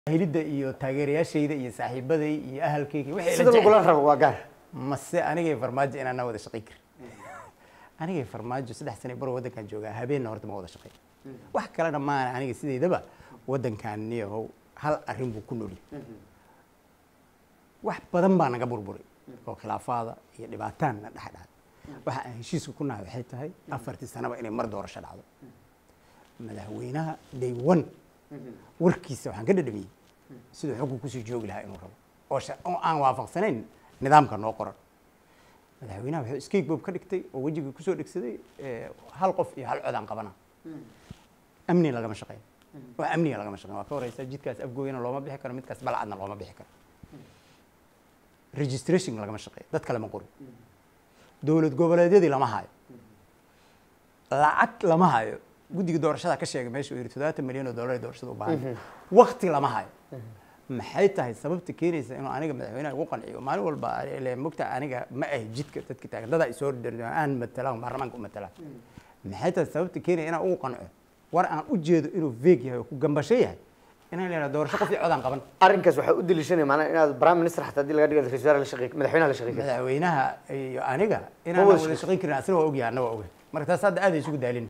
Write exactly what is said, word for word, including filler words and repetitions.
hilida iyo taageerayaashayda iyo saaxiibaday iyo ahalkayga wixii sida lagu la rabo waa gaar mase anigay farmaajo inaan wada shaqeyn kar anigay farmaajo saddex sano bar wadankan joogaa habeenna horta ma wada shaqeyn wax kale dhamaan aniga sideedaba wadankan niyo hal arrin buu ku nool wax badan baa naga burburay oo khilaafaada iyo dhibaataan na dhaxdhaad waxa aan heshiisku ku nahay waxay tahay afartii sanaba inay mar doorasho dhacdo madaxweynaha day one warkiisa waxaan ka dhadhamiyay sidoo xogku ku soo joogi lahaa inuu rabo oo oo aan waafaqsanayn nidaamka noo qoran madaxweynaha wuxuu escape bob ka dhigtay oo wajiga ku soo dhigsaday hal qof iyo hal cod aan qabana amni lagama shaqeyn waa amniga lagama shaqeyn waa ka horeysa jidkaas afgooyana looma bixi karo midkaas balcadna looma bixi karo registration lagama shaqeyn dad kale ma qorin dowlad goboleedyadii lama hayo lacag lama hayo guddiga doorashada ka sheegay meesha uu yiri todobaatan milyan oo dollar doorashada u baahan waqti lama hayo maxay tahay sababta keenaysa inuu aniga madaxweynaha ugu qanciyo maalin walba ilaa mugta aniga ma ah jidka dadka taagan dad ay soo dirtaan aan matalaan baarlamaanka u matalaan maxay tahay sababta keenaysa inaan ugu qanco war aan u jeedo inuu veeg yahay ku gambasho yahay inaan leeyahay doorasho qof iyo cod aan qaban arrinkaas waxa u dilishanay macna inaad prime minister xataa hadii laga dhigo ra'iisul wasaare la shaqeeyo madaxweynaha la shaqeeyo madaxweynaha iyo aniga inaan wada shaqeyn karin asna waa ogyahay anna waa ogyahay marka taas hadda aad ay isugu daalin